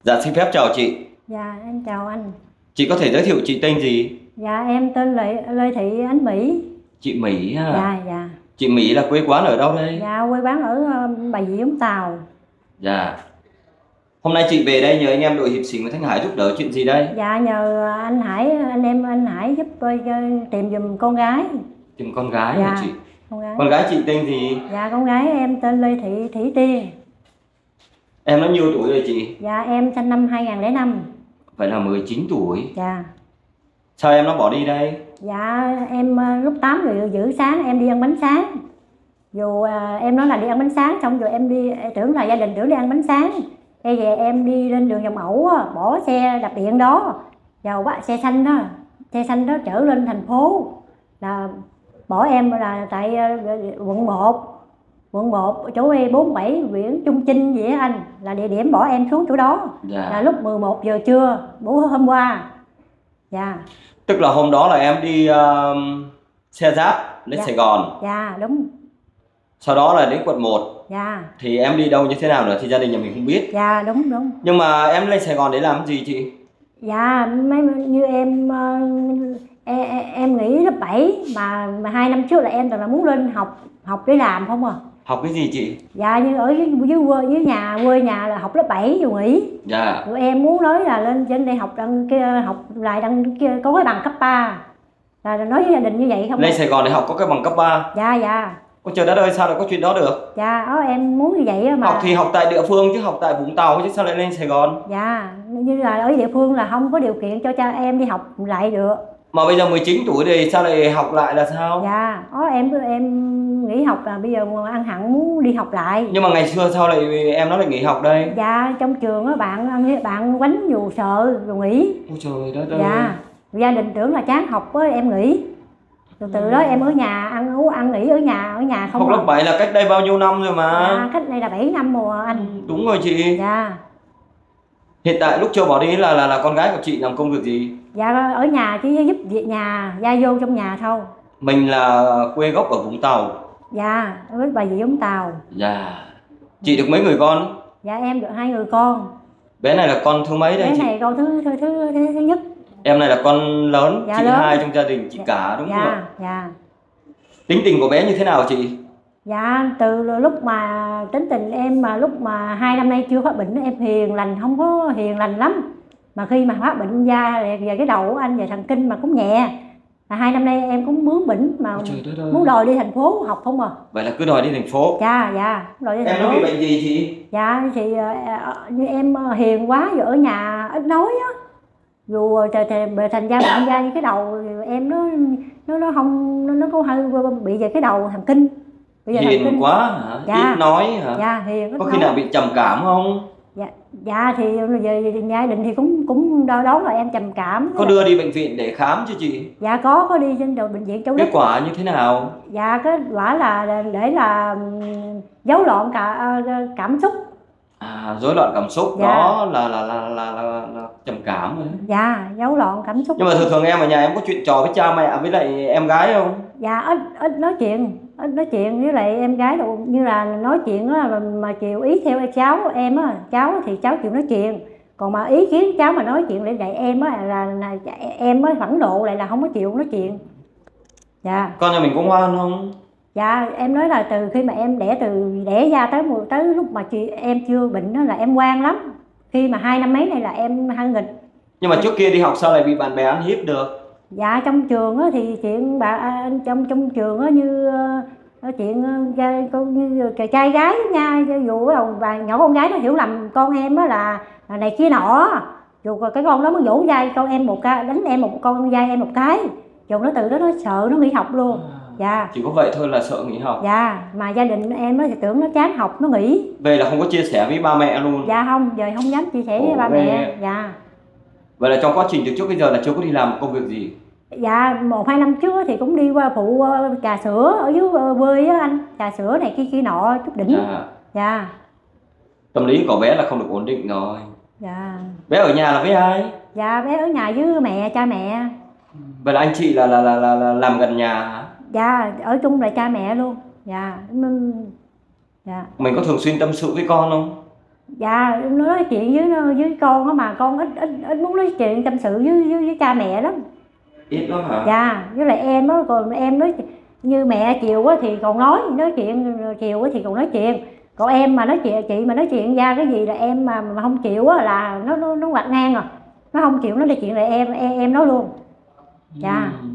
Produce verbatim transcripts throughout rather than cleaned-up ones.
Dạ xin phép chào chị. Dạ em chào anh. Chị có thể giới thiệu chị tên gì? Dạ em tên Lê, Lê Thị Ánh Mỹ. Chị Mỹ ha. Dạ dạ. Chị Mỹ là quê quán ở đâu đây? Dạ quê quán ở Bà Rịa Vũng Tàu. Dạ. Hôm nay chị về đây nhờ anh em đội hiệp sĩ Nguyễn Thanh Hải giúp đỡ chuyện gì đây? Dạ nhờ anh Hải, anh em anh Hải giúp tôi tìm giùm con gái. Tìm con gái Dạ, hả chị? con gái. Con gái chị tên gì? Dạ con gái em tên Lê Thị Thủy Tiên. Em nó nhiêu tuổi rồi chị? Dạ em sinh năm hai nghìn không trăm lẻ năm. Vậy là mười chín tuổi. Dạ. Sao em nó bỏ đi đây? Dạ em lúc tám giờ rưỡi sáng em đi ăn bánh sáng. Dù à, em nói là đi ăn bánh sáng xong rồi em đi tưởng là gia đình tưởng đi ăn bánh sáng. Bây về em đi lên đường Vòng Ẩu bỏ xe đạp điện đó vào bắt xe xanh đó, xe xanh đó chở lên thành phố là bỏ em là tại quận một, quận một chỗ E bốn bảy huyện Trung Chinh vậy á anh, là địa điểm bỏ em xuống chỗ đó. Dạ. Là lúc mười một giờ trưa bữa hôm qua. Dạ. Tức là hôm đó là em đi uh, xe giáp lên Dạ. Sài Gòn. Dạ đúng. Sau đó là đến quận một. Dạ. Thì em đi đâu như thế nào nữa thì gia đình nhà mình không biết. Dạ đúng đúng. Nhưng mà em lên Sài Gòn để làm gì chị? Dạ mấy như em em, em nghỉ lớp bảy mà mà hai năm trước là em toàn là muốn lên học học để làm không à. Học cái gì chị? Dạ như ở dưới dưới quê dưới nhà quê nhà là học lớp bảy rồi nghỉ. Dạ. Rồi em muốn nói là lên trên đây học đăng kia học lại đăng kia có cái bằng cấp ba. Là nói với gia đình như vậy không? Lên Sài Gòn để học có cái bằng cấp ba. Dạ dạ. Ôi trời đất ơi, sao lại có chuyện đó được? Dạ đó em muốn như vậy mà. Học thì học tại địa phương chứ học tại Vũng Tàu chứ sao lại lên Sài Gòn? Dạ như là ở địa phương là không có điều kiện cho cha em đi học lại được. Mà bây giờ mười chín tuổi thì sao lại học lại là sao? Dạ đó em em nghỉ học là bây giờ ăn hẳn muốn đi học lại. Nhưng mà ngày xưa sao lại em nó lại nghỉ học đây? Dạ trong trường á bạn bạn quánh dù sợ rồi nghỉ. Ôi trời đất ơi. Dạ gia đình tưởng là chán học á em nghỉ. Từ từ đó em ở nhà ăn uống ăn nghỉ ở nhà ở nhà không. Học lớp bảy là cách đây bao nhiêu năm rồi mà? Dạ cách đây là bảy năm rồi anh. Đúng rồi chị. Dạ. Hiện tại lúc chưa bỏ đi là là là con gái của chị làm công việc gì? Dạ ở nhà chỉ giúp việc nhà gia vô trong nhà thôi. Mình là quê gốc ở Vũng Tàu. Dạ ở Bà Rịa Vũng Tàu. Dạ. Chị được mấy người con? Dạ em được hai người con. Bé này là con thứ mấy đây bé chị? Bé này con thứ thứ thứ, thứ, thứ nhất. Em này là con lớn, Dạ, chị lớn. hai trong gia đình, chị Dạ. cả đúng Dạ, không ạ? dạ. Tính tình của bé như thế nào chị? Dạ từ lúc mà tính tình em mà lúc mà hai năm nay chưa phát bệnh em hiền lành, không có hiền lành lắm. Mà khi mà phát bệnh da về cái đầu của anh về thần kinh mà cũng nhẹ. Là hai năm nay em cũng bướng bỉnh mà muốn đòi đi thành phố học không à. Vậy là cứ đòi đi thành phố. Dạ dạ đòi đi thành Em phố. nó bị bệnh gì chị? Dạ thì như em hiền quá rồi ở nhà ít nói á. Dù thành ra bệnh da như cái đầu em nó nó nó không nó nó có hơi bị về cái đầu thần kinh. Hiền kinh. Quá hả? Dạ. Ít nói hả? Dạ hiền ít có nói. khi nào bị trầm cảm không? Dạ, dạ thì về gia đình thì cũng cũng đo đón là em trầm cảm. Có đưa đi bệnh viện để khám chứ chị? Dạ có có đi trên đầu bệnh viện Châu Đức. Kết quả như thế nào? Dạ kết quả là để là giấu loạn cả cảm xúc. À rối loạn cảm xúc. Dạ. Đó là là là là, là, là trầm cảm rồi. Dạ giấu loạn cảm xúc. Nhưng mà thường thường em ở nhà em có chuyện trò với cha mẹ với lại em gái không? Dạ ít ít nói chuyện ít nói chuyện với lại em gái đâu, như là nói chuyện á mà, mà chịu ý theo cháu em á, cháu thì cháu chịu nói chuyện, còn mà ý kiến cháu mà nói chuyện để dạy em á là, là em mới phẫn nộ lại là không có chịu nói chuyện. Dạ. Con nhà mình có ngoan không? Dạ em nói là từ khi mà em đẻ từ đẻ ra tới tới lúc mà chị em chưa bệnh đó là em ngoan lắm. Khi mà hai năm mấy này là em hơi nghịch. Nhưng mà trước kia đi học sao lại bị bạn bè ăn hiếp được? Dạ trong trường á thì chuyện bạn trong trong trường á như chuyện như trai gái nha, dù và nhỏ con gái nó hiểu lầm con em á là, là này kia nọ, dù cái con đó mới vỗ vai con em một cái, đánh em một con vai em một cái, dù nó từ đó nó sợ nó nghỉ học luôn. Dạ. Chỉ có vậy thôi là sợ nghỉ học. Dạ mà gia đình em thì tưởng nó chán học nó nghỉ. Về là không có chia sẻ với ba mẹ luôn? Dạ không, giờ không dám chia sẻ với ba mẹ. Dạ. Vậy là trong quá trình từ trước bây giờ là chưa có đi làm một công việc gì? Dạ một hai năm trước thì cũng đi qua phụ trà sữa ở dưới quê á anh, trà sữa này kia kia nọ chút đỉnh. Dạ. Dạ. Tâm lý của bé là không được ổn định rồi. Dạ. Bé ở nhà là với ai? Dạ bé ở nhà với mẹ, cha mẹ. Vậy là anh chị là là là, là, là làm gần nhà hả? Dạ ở chung là cha mẹ luôn. Dạ. Dạ. Mình có thường xuyên tâm sự với con không? Dạ nó nói chuyện với với con á, mà con ít ít ít muốn nói chuyện tâm sự với với, với cha mẹ lắm. Ít lắm hả? Dạ, với lại em á, còn em nói như mẹ chiều á thì còn nói nói chuyện, chiều á thì còn nói chuyện, còn em mà nói chuyện, chị mà nói chuyện ra cái gì là em mà, mà không chịu á là nó nó nó quạt ngang rồi, nó không chịu nói chuyện là em em, em nói luôn. Dạ. Ừ.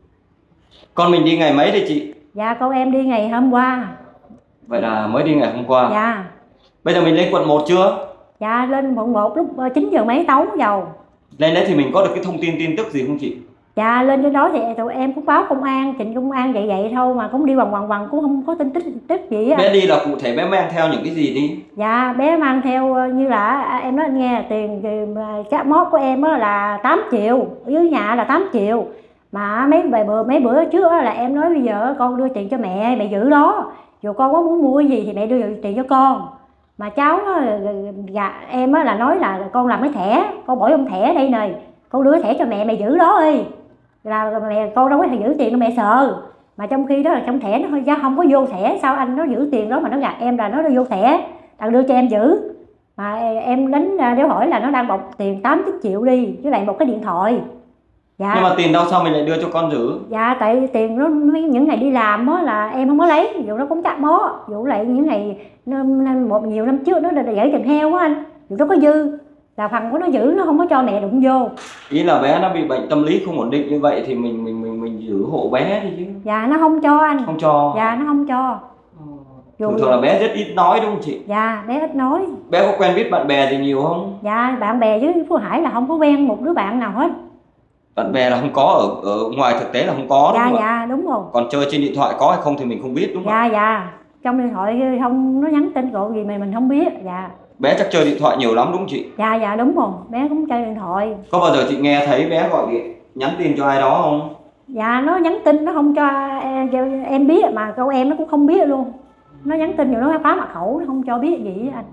Con mình đi ngày mấy thì chị? Dạ con em đi ngày hôm qua. Vậy là mới đi ngày hôm qua. Dạ. Bây giờ mình lên quận một chưa? Dạ lên quận một lúc chín giờ mấy tấu dầu. Lên đấy thì mình có được cái thông tin tin tức gì không chị? Dạ lên trên đó thì tụi em cũng báo công an, trình công an vậy vậy thôi, mà cũng đi vòng vòng vòng cũng không có tin tức tức gì á. Bé đi là cụ thể bé mang theo những cái gì đi? Dạ bé mang theo như là em nói anh nghe, tiền các mốt của em á là tám triệu, ở dưới nhà là tám triệu, mà mấy bữa mấy bữa trước là em nói bây giờ con đưa tiền cho mẹ, mẹ giữ đó, dù con có muốn mua cái gì thì mẹ đưa tiền cho con. Mà cháu dạ, em á là nói là con làm cái thẻ, con bỏ trong thẻ đây này, con đưa thẻ cho mẹ, mẹ giữ đó đi, là mẹ con đâu có thể giữ tiền đâu, mẹ sợ. Mà trong khi đó là trong thẻ nó giá không có vô thẻ, sao anh nó giữ tiền đó mà nó gạt em là nó đưa vô thẻ, thằng đưa cho em giữ. Mà em đánh đéo hỏi là nó đang bọc tiền tám chín triệu đi, với lại một cái điện thoại. Dạ. Nhưng mà tiền đâu sao mình lại đưa cho con giữ? Dạ tại tiền nó những ngày đi làm á là em không có lấy, dù nó cũng chắc mó, dù lại những ngày một nhiều năm trước nó đã gãy tiền heo á anh, dù nó có dư là phần của nó giữ, nó không có cho mẹ đụng vô. Ý là bé nó bị bệnh tâm lý không ổn định như vậy thì mình mình mình mình giữ hộ bé đi chứ. Dạ nó không cho anh. Không cho. Dạ nó không cho. Dù thường thường là bé rất ít nói đúng không chị? Dạ bé ít nói. Bé có quen biết bạn bè gì nhiều không? Dạ bạn bè với Phú Hải là không có quen một đứa bạn nào hết. Bạn bè là không có, ở ở ngoài thực tế là không có đúng dạ, không dạ, ạ? Dạ đúng rồi. Còn chơi trên điện thoại có hay không thì mình không biết đúng không Dạ ạ? dạ trong điện thoại không, nó nhắn tin gọi gì mà mình không biết. Dạ. Bé chắc chơi điện thoại nhiều lắm đúng không chị? Dạ dạ đúng rồi, bé cũng chơi điện thoại. Có bao giờ chị nghe thấy bé gọi điện nhắn tin cho ai đó không? Dạ nó nhắn tin nó không cho em, em biết, mà câu em nó cũng không biết luôn. Nó nhắn tin rồi nó phá mật khẩu, nó không cho biết gì anh.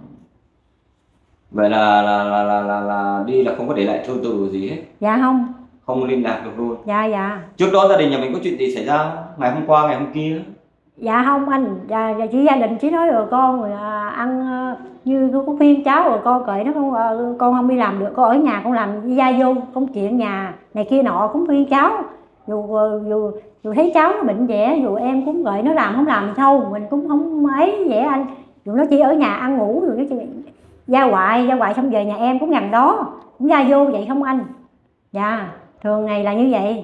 Vậy là là, là là là là đi là không có để lại thư từ gì hết? Dạ không. Không liên lạc được luôn? Dạ dạ. Trước đó gia đình nhà mình có chuyện gì xảy ra ngày hôm qua ngày hôm kia? Dạ không anh, dạ, chỉ gia đình chỉ nói rồi con rồi à, ăn như có khuyên cháu rồi con kệ nó không, con không đi làm được, con ở nhà con làm gia vô công chuyện nhà này kia nọ, cũng khuyên cháu. Dù dù dù thấy cháu nó bệnh vẻ, dù em cũng gợi nó làm không làm thì thôi, mình cũng không ấy vậy anh. Dù nó chỉ ở nhà ăn ngủ rồi cái ra hoài ra hoài xong về nhà em cũng gần đó, cũng ra vô vậy không anh. Dạ thường ngày là như vậy.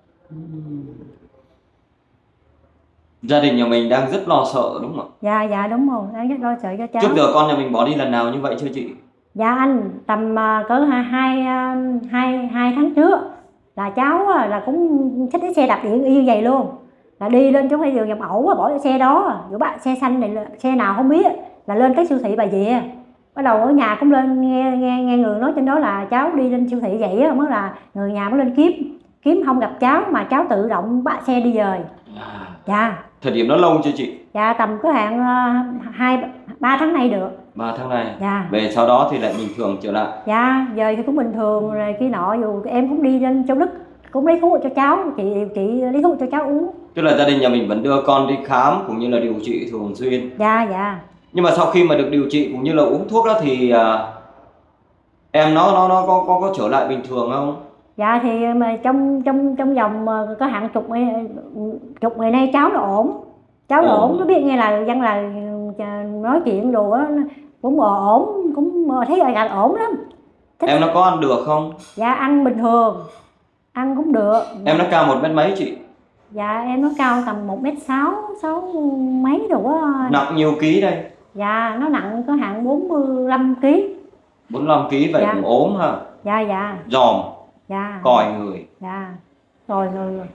Gia đình nhà mình đang rất lo sợ đúng không ạ? Dạ dạ đúng rồi, đang rất lo sợ cho cháu. Trước giờ con nhà mình bỏ đi lần nào như vậy chưa chị? Dạ anh tầm uh, cỡ hai, hai, hai, hai tháng trước là cháu uh, là cũng xách cái xe đạp điện y như vậy luôn, là đi lên chỗ hay đường dòng ẩu bỏ cái xe đó, rồi bạn xe xanh này xe nào không biết, là lên cái siêu thị Bà Dịa. Bắt đầu ở nhà cũng lên nghe nghe nghe người nói trên đó là cháu đi lên siêu thị vậy á, mới là người nhà mới lên kiếm, kiếm không gặp cháu mà cháu tự động bắt xe đi về. À, dạ. Thời điểm đó lâu chưa chị? Dạ tầm có hạn hai ba tháng nay được. Ba tháng này. Dạ. Về sau đó thì lại bình thường trở lại. Dạ giờ thì cũng bình thường rồi kia nọ, dù em cũng đi lên Châu Đức cũng lấy thuốc cho cháu, chị chị lấy thuốc cho cháu uống. Tức là gia đình nhà mình vẫn đưa con đi khám cũng như là điều trị thường xuyên. Dạ dạ. Nhưng mà sau khi mà được điều trị cũng như là uống thuốc đó thì uh, em nó nó nó có có có trở lại bình thường không? Dạ thì mà trong trong trong vòng có hạn chục ngày, chục ngày nay cháu nó ổn, cháu nó ổn, nó biết nghe là dân là nói chuyện đồ á cũng ổn, cũng thấy là ổn lắm. Thích. Em nó có ăn được không? Dạ ăn bình thường, ăn cũng được. Em nó cao một mét mấy chị? Dạ em nó cao tầm một mét sáu, sáu mấy đồ á. Nặng nhiêu ký đây? Dạ nó nặng có hạn bốn mươi lăm ký. bốn mươi lăm ký vậy dạ. Cũng ốm ha? Dạ dạ. Giòm. Dạ. Còi người. Dạ. Rồi rồi rồi.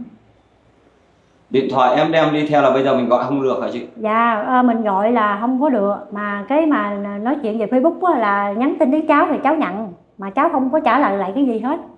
Điện thoại em đem đi theo là bây giờ mình gọi không được hả chị? Dạ mình gọi là không có được, mà cái mà nói chuyện về Facebook á, là nhắn tin với cháu thì cháu nhận, mà cháu không có trả lời lại cái gì hết.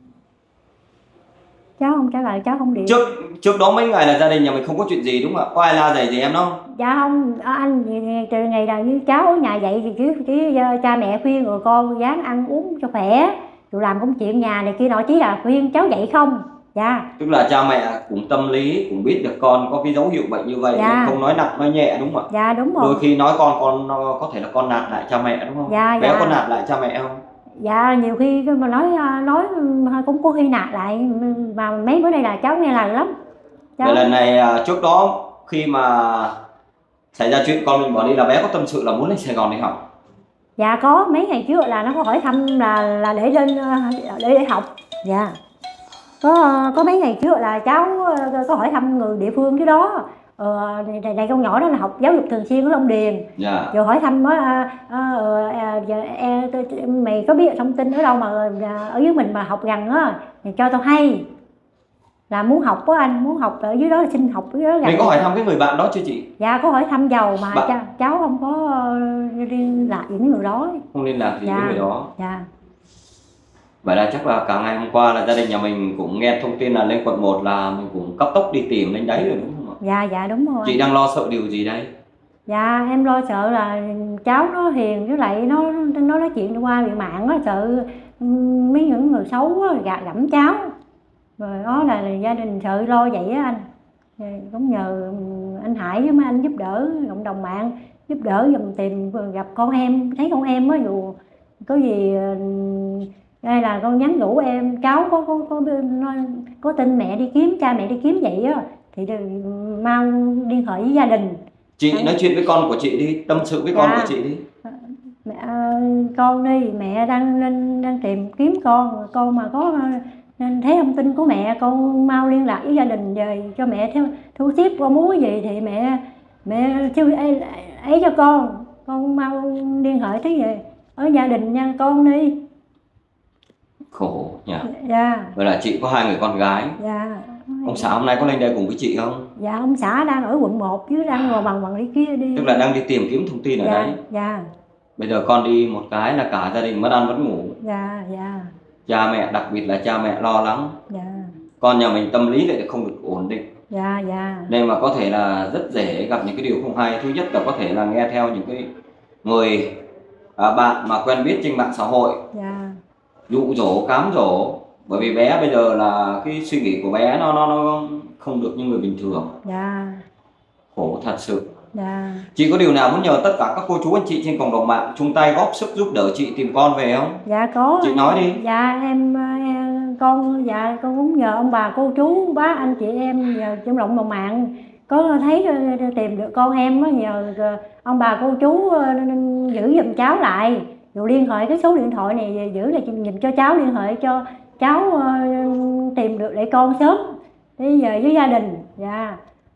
Cháu không trả lời, cháu không điện. Trước trước đó mấy ngày là gia đình nhà mình không có chuyện gì đúng không ạ? Có ai la rầy gì em đâu? Dạ không, anh từ ngày là như cháu ở nhà vậy thì chỉ, chỉ cha mẹ khuyên rồi con dáng ăn uống cho khỏe, rồi làm công chuyện nhà này kia nọ, chỉ là khuyên cháu vậy không, Dạ. Tức là cha mẹ cũng tâm lý, cũng biết được con có cái dấu hiệu bệnh như vậy, Dạ. nên không nói nặng nói nhẹ đúng không ạ? Dạ đúng rồi. Đôi khi nói con con có thể là con nạt lại cha mẹ đúng không? Dạ. Bé Dạ. có nạt lại cha mẹ không? Dạ nhiều khi mà nói nói cũng có khi nạt lại, mà mấy bữa nay là cháu nghe lời lắm. Cháu... Vậy lần này trước đó khi mà xảy ra chuyện con mình bỏ đi là bé có tâm sự là muốn lên Sài Gòn đi học? Dạ có, mấy ngày trước là nó có hỏi thăm là là để lên để để học. Dạ. Có có mấy ngày trước là cháu có hỏi thăm người địa phương cái đó. Ờ, này, này con nhỏ đó là học giáo dục thường xuyên ở Long Điền. Dạ. Rồi hỏi thăm á, à, à, à, mày có biết thông tin ở đâu mà ở dưới mình mà học gần á thì cho tao hay, là muốn học á anh, muốn học ở dưới đó là xin học ở dưới đó. Mình có hỏi thăm cái người bạn đó chưa chị? Dạ có hỏi thăm giàu mà bạn... cháu, cháu không có liên lạc với người đó. Không liên lạc gì dạ. với người đó. Dạ. Vậy là chắc là cả ngày hôm qua là gia đình nhà mình cũng nghe thông tin là lên quận một là mình cũng cấp tốc đi tìm lên đấy rồi đúng không ạ? Dạ dạ đúng rồi. Chị đang lo sợ điều gì đây? Dạ em lo sợ là cháu nó hiền, với lại nó nó nói chuyện qua bị mạng á, sợ mấy những người xấu á gạt gẫm cháu. Rồi đó là gia đình sợ lo vậy á anh. Cũng nhờ anh Hải với mấy anh giúp đỡ cộng đồng mạng giúp đỡ giùm tìm gặp con em, thấy con em á, dù có gì đây là con nhắn nhủ em cháu có có có có, có tin mẹ đi kiếm, cha mẹ đi kiếm vậy á thì mau liên hệ với gia đình. Chị à, nói chuyện với con của chị đi, tâm sự với dạ. con của chị đi. Mẹ, con đi, mẹ đang lên đang tìm kiếm con, con mà có nên thấy thông tin của mẹ con mau liên lạc với gia đình về cho mẹ theo thu xếp con muốn gì thì mẹ mẹ chưa ấy, ấy cho con con mau liên hệ tới về ở gia đình nha con đi. Khổ nhỉ. Dạ. Vậy là chị có hai người con gái. Dạ. Ông xã hôm nay có lên đây cùng với chị không? Dạ ông xã đang ở quận một chứ đang ngồi bằng bằng đi kia đi. Tức là đang đi tìm kiếm thông tin ở dạ. đấy. Dạ. Bây giờ con đi một cái là cả gia đình mất ăn mất ngủ. Dạ dạ. Cha mẹ, đặc biệt là cha mẹ lo lắng. Dạ. Con nhà mình tâm lý lại không được ổn định. Dạ dạ. Nên mà có thể là rất dễ gặp những cái điều không hay. Thứ nhất là có thể là nghe theo những cái người à, bạn mà quen biết trên mạng xã hội. Dạ. Dụ dỗ, cám dỗ. Bởi vì bé bây giờ là cái suy nghĩ của bé nó nó nó không được như người bình thường. Dạ. Khổ thật sự. Dạ. Chị có điều nào muốn nhờ tất cả các cô chú anh chị trên cộng đồng mạng chung tay góp sức giúp đỡ chị tìm con về không? Dạ có. Chị nói đi. Dạ em, em con dạ con cũng nhờ ông bà cô chú bác anh chị em nhờ trong cộng đồng mạng có thấy tìm được con em nhờ ông bà cô chú giữ giùm cháu lại, rồi liên hệ cái số điện thoại này giữ lại nhìn cho cháu, liên hệ cho cháu tìm được để con sớm đi về với gia đình. Dạ.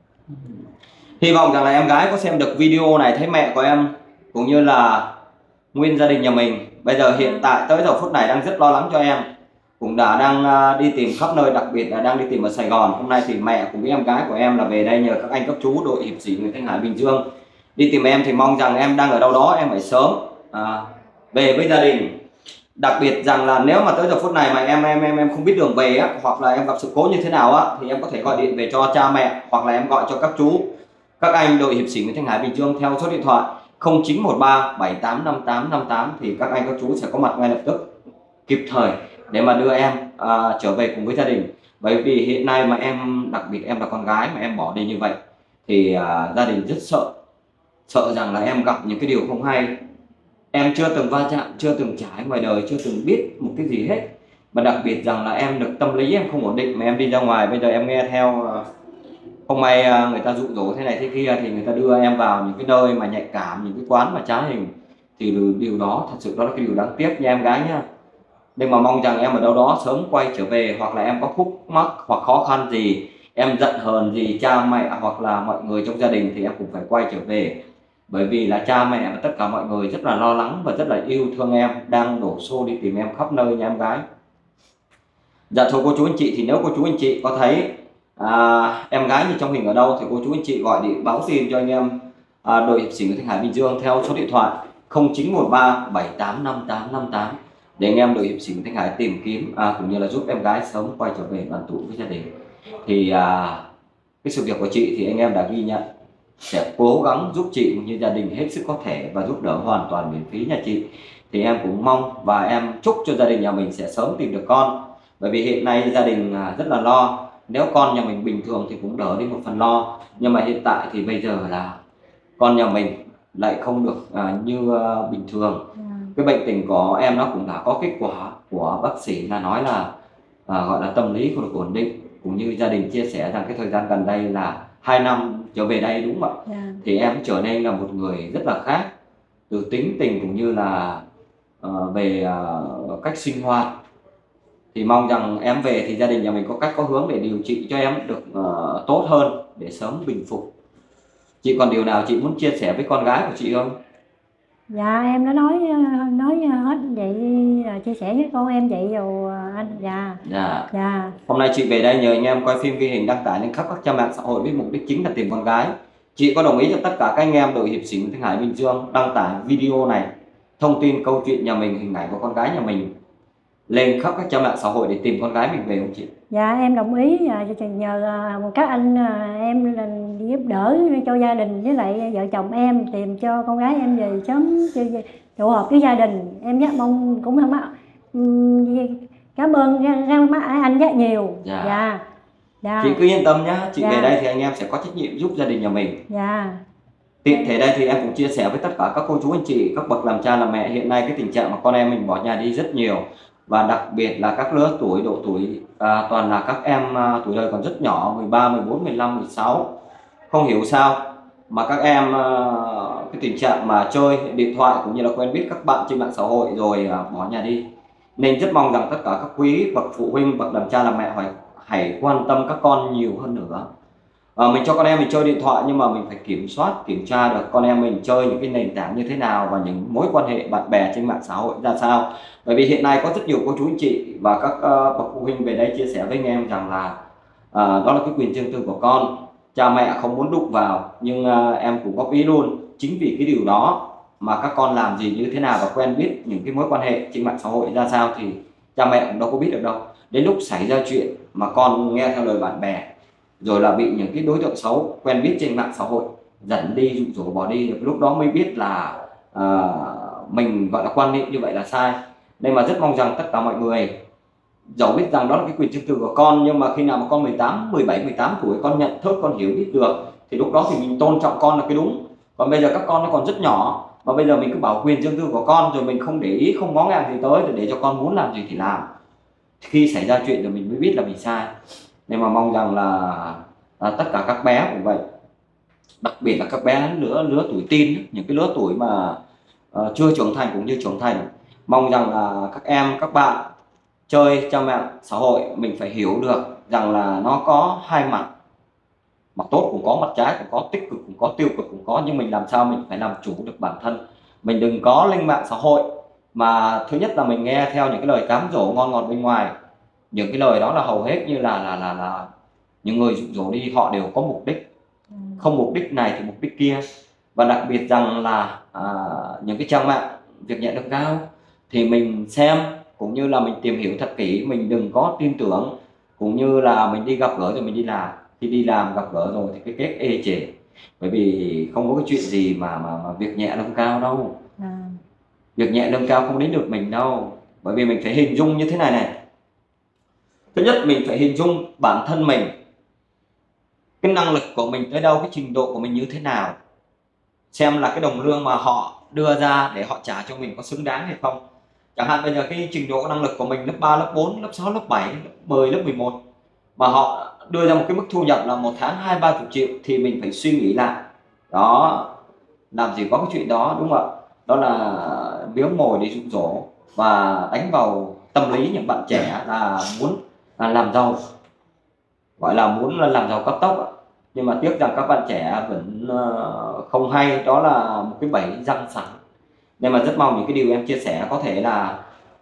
Hy vọng rằng là em gái có xem được video này, thấy mẹ của em cũng như là nguyên gia đình nhà mình bây giờ hiện tại tới giờ phút này đang rất lo lắng cho em, cũng đã đang đi tìm khắp nơi, đặc biệt là đang đi tìm ở Sài Gòn. Hôm nay thì mẹ cùng với em gái của em là về đây nhờ các anh các chú đội hiệp sĩ người Thanh Hải Bình Dương đi tìm em, thì mong rằng em đang ở đâu đó em phải sớm à, về với gia đình. Đặc biệt rằng là nếu mà tới giờ phút này mà em em em em không biết đường về á, hoặc là em gặp sự cố như thế nào á, thì em có thể gọi điện về cho cha mẹ, hoặc là em gọi cho các chú các anh đội hiệp sĩ người Thanh Hải Bình Dương theo số điện thoại không chín một ba bảy tám năm tám năm tám, thì các anh các chú sẽ có mặt ngay lập tức kịp thời để mà đưa em à, trở về cùng với gia đình. Bởi vì hiện nay mà em, đặc biệt em là con gái mà em bỏ đi như vậy thì à, gia đình rất sợ, sợ rằng là em gặp những cái điều không hay. Em chưa từng va chạm, chưa từng trải ngoài đời, chưa từng biết một cái gì hết, mà đặc biệt rằng là em được tâm lý em không ổn định mà em đi ra ngoài. Bây giờ em nghe theo không may người ta dụ dỗ thế này thế kia thì người ta đưa em vào những cái nơi mà nhạy cảm, những cái quán mà trá hình, thì điều đó thật sự đó là cái điều đáng tiếc nha em gái nhá. Nhưng mà mong rằng em ở đâu đó sớm quay trở về, hoặc là em có khúc mắc hoặc khó khăn gì, em giận hờn gì cha mẹ hoặc là mọi người trong gia đình thì em cũng phải quay trở về. Bởi vì là cha mẹ và tất cả mọi người rất là lo lắng và rất là yêu thương em, đang đổ xô đi tìm em khắp nơi nha em gái. Dạ thôi cô chú anh chị, thì nếu cô chú anh chị có thấy à, em gái như trong hình ở đâu thì cô chú anh chị gọi điện báo tin cho anh em à, đội hiệp sĩ người Thanh Hải Bình Dương theo số điện thoại không chín một ba bảy tám năm tám năm tám để anh em đội hiệp sĩ người Thanh Hải tìm kiếm à, cũng như là giúp em gái sớm quay trở về đoàn tụ với gia đình. Thì à, cái sự việc của chị thì anh em đã ghi nhận, sẽ cố gắng giúp chị cũng như gia đình hết sức có thể và giúp đỡ hoàn toàn miễn phí nha chị. Thì em cũng mong và em chúc cho gia đình nhà mình sẽ sớm tìm được con. Bởi vì hiện nay gia đình à, rất là lo. Nếu con nhà mình bình thường thì cũng đỡ đi một phần lo, nhưng mà hiện tại thì bây giờ là con nhà mình lại không được à, như à, bình thường. Dạ. Cái bệnh tình của em nó cũng đã có kết quả của bác sĩ là nói là à, gọi là tâm lý không được ổn định, cũng như gia đình chia sẻ rằng cái thời gian gần đây là hai năm trở về đây đúng không ạ? Dạ. Thì em trở nên là một người rất là khác, từ tính tình cũng như là à, về à, cách sinh hoạt. Thì mong rằng em về thì gia đình nhà mình có cách có hướng để điều trị cho em được uh, tốt hơn, để sớm bình phục. Chị còn điều nào chị muốn chia sẻ với con gái của chị không? Dạ em đã nói nói hết vậy, là chia sẻ với con em vậy rồi anh. Dạ. Dạ. Dạ. Hôm nay chị về đây nhờ anh em quay phim ghi hình đăng tải lên khắp các trang mạng xã hội với mục đích chính là tìm con gái. Chị có đồng ý cho tất cả các anh em đội hiệp sĩ Thanh Hải Bình Dương đăng tải video này, thông tin câu chuyện nhà mình, hình ảnh của con gái nhà mình lên khắp các trang mạng xã hội để tìm con gái mình về không chị? Dạ em đồng ý. Nhờ các anh em giúp đỡ cho gia đình với lại vợ chồng em tìm cho con gái em về sớm phù hợp với gia đình. Em rất mong cũng không cảm ơn anh rất nhiều. Dạ. Dạ. Dạ. Chị cứ yên tâm nhá, chị Dạ. về đây thì anh em sẽ có trách nhiệm giúp gia đình nhà mình. Dạ. Tiện thể đây thì em cũng chia sẻ với tất cả các cô chú anh chị, các bậc làm cha làm mẹ, hiện nay cái tình trạng mà con em mình bỏ nhà đi rất nhiều, và đặc biệt là các lứa tuổi độ tuổi à, toàn là các em à, tuổi đời còn rất nhỏ, mười ba, mười bốn, mười lăm, mười sáu. Không hiểu sao mà các em à, cái tình trạng mà chơi điện thoại cũng như là quen biết các bạn trên mạng xã hội rồi à, bỏ nhà đi. Nên rất mong rằng tất cả các quý bậc phụ huynh, bậc làm cha làm mẹ phải hãy quan tâm các con nhiều hơn nữa. À, mình cho con em mình chơi điện thoại, nhưng mà mình phải kiểm soát, kiểm tra được con em mình chơi những cái nền tảng như thế nào và những mối quan hệ bạn bè trên mạng xã hội ra sao. Bởi vì hiện nay có rất nhiều cô chú anh chị và các uh, bậc phụ huynh về đây chia sẻ với anh em rằng là uh, đó là cái quyền riêng tư của con, cha mẹ không muốn đụng vào, nhưng uh, em cũng góp ý luôn, chính vì cái điều đó mà các con làm gì như thế nào và quen biết những cái mối quan hệ trên mạng xã hội ra sao thì cha mẹ cũng đâu có biết được đâu. Đến lúc xảy ra chuyện mà con nghe theo lời bạn bè, rồi là bị những cái đối tượng xấu quen biết trên mạng xã hội dẫn đi, dụ dỗ bỏ đi, lúc đó mới biết là uh, mình gọi là quan niệm như vậy là sai. Nên mà rất mong rằng tất cả mọi người, dẫu biết rằng đó là cái quyền riêng tư của con, nhưng mà khi nào mà con mười tám, mười bảy, mười tám tuổi, con nhận thức, con hiểu biết được thì lúc đó thì mình tôn trọng con là cái đúng. Còn bây giờ các con nó còn rất nhỏ, mà bây giờ mình cứ bảo quyền riêng tư của con rồi mình không để ý, không ngó ngàng gì tới, để cho con muốn làm gì thì làm. Khi xảy ra chuyện rồi mình mới biết là mình sai. Nên mà mong rằng là, là tất cả các bé cũng vậy, đặc biệt là các bé lứa lứa tuổi teen, những cái lứa tuổi mà uh, chưa trưởng thành cũng như trưởng thành, mong rằng là các em, các bạn chơi trên mạng xã hội mình phải hiểu được rằng là nó có hai mặt, mặt tốt cũng có, mặt trái cũng có, tích cực cũng có, tiêu cực cũng có, nhưng mình làm sao mình phải làm chủ được bản thân. Mình đừng có lên mạng xã hội mà thứ nhất là mình nghe theo những cái lời cám dỗ ngon ngọt bên ngoài. Những cái lời đó là hầu hết như là là là là những người dụ dỗ đi, họ đều có mục đích, không mục đích này thì mục đích kia. Và đặc biệt rằng là à, những cái trang mạng việc nhẹ lương cao thì mình xem cũng như là mình tìm hiểu thật kỹ, mình đừng có tin tưởng, cũng như là mình đi gặp gỡ rồi mình đi làm. Khi đi làm gặp gỡ rồi thì cái kết ê chề, bởi vì không có cái chuyện gì mà mà, mà việc nhẹ lương cao đâu. À. Việc nhẹ lương cao không đến được mình đâu, bởi vì mình phải hình dung như thế này này. Thứ nhất mình phải hình dung bản thân mình, cái năng lực của mình tới đâu, cái trình độ của mình như thế nào, xem là cái đồng lương mà họ đưa ra để họ trả cho mình có xứng đáng hay không. Chẳng hạn bây giờ cái trình độ năng lực của mình lớp ba, lớp bốn, lớp sáu, lớp bảy, lớp mười, lớp mười một mà họ đưa ra một cái mức thu nhập là một tháng hai ba chục triệu thì mình phải suy nghĩ lại. Đó, làm gì có cái chuyện đó, đúng không ạ? Đó là miếng mồi để dụ dỗ và đánh vào tâm lý những bạn trẻ là muốn là làm giàu, gọi là muốn làm giàu cấp tốc. Nhưng mà tiếc rằng các bạn trẻ vẫn không hay, đó là một cái bẫy răng sẵn. Nên mà rất mong những cái điều em chia sẻ có thể là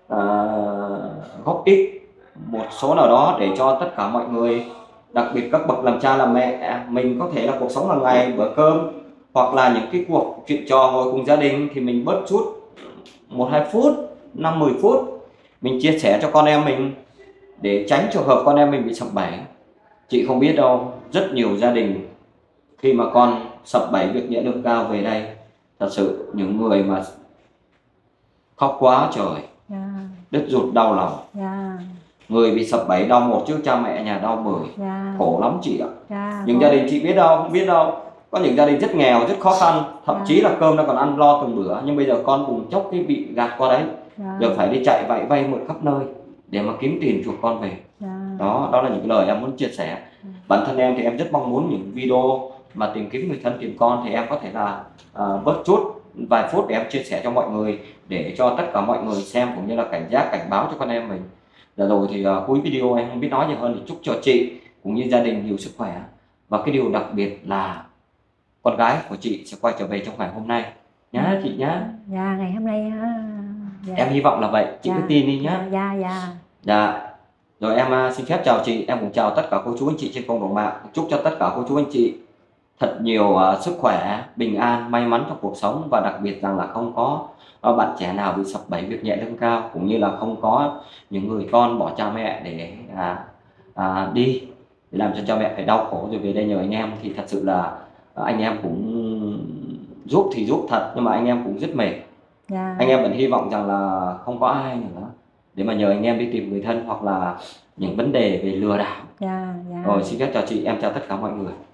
uh, góp ích một số nào đó để cho tất cả mọi người, đặc biệt các bậc làm cha làm mẹ, mình có thể là cuộc sống hàng ngày, bữa cơm hoặc là những cái cuộc chuyện trò ngồi cùng gia đình thì mình bớt chút một hai phút, năm mười phút mình chia sẻ cho con em mình để tránh trường hợp con em mình bị sập bẫy. Chị không biết đâu, rất nhiều gia đình khi mà con sập bẫy việc nhẹ lương cao về đây, thật sự những người mà khóc quá trời, yeah. Đứt ruột đau lòng, yeah. Người bị sập bẫy đau một chứ cha mẹ nhà đau mười. Dạ. Khổ lắm chị ạ. Dạ. Những gia đình chị biết đâu, không biết đâu. Có những gia đình rất nghèo, rất khó khăn, thậm Dạ. chí là cơm nó còn ăn lo từng bữa, nhưng bây giờ con bùng chốc cái bị gạt qua đấy. Dạ. Giờ phải đi chạy vạy vay mượn khắp nơi để mà kiếm tiền chuộc con về. Dạ. Đó, đó là những lời em muốn chia sẻ. Bản thân em thì em rất mong muốn những video mà tìm kiếm người thân tìm con thì em có thể là uh, bớt chút vài phút để em chia sẻ cho mọi người, để cho tất cả mọi người xem cũng như là cảnh giác, cảnh báo cho con em mình. Giờ rồi thì uh, cuối video em không biết nói gì hơn, thì chúc cho chị cũng như gia đình nhiều sức khỏe, và cái điều đặc biệt là con gái của chị sẽ quay trở về trong ngày hôm nay nhá chị nhá. Dạ, ngày hôm nay á. Dạ. Em hy vọng là vậy, chị Dạ. cứ tin đi nhá. Dạ dạ. Dạ. Rồi em uh, xin phép chào chị, em cũng chào tất cả cô chú anh chị trên cộng đồng mạng. Chúc cho tất cả cô chú anh chị thật nhiều uh, sức khỏe, bình an, may mắn trong cuộc sống, và đặc biệt rằng là không có uh, bạn trẻ nào bị sập bẫy việc nhẹ lương cao, cũng như là không có những người con bỏ cha mẹ để uh, uh, đi để làm cho cha mẹ phải đau khổ rồi về đây nhờ anh em. Thì thật sự là uh, anh em cũng giúp thì giúp thật, nhưng mà anh em cũng rất mệt. Dạ. Anh em vẫn hy vọng rằng là không có ai nữa để mà nhờ anh em đi tìm người thân, hoặc là những vấn đề về lừa đảo. Dạ. Dạ. Rồi xin phép chào chị, em chào tất cả mọi người.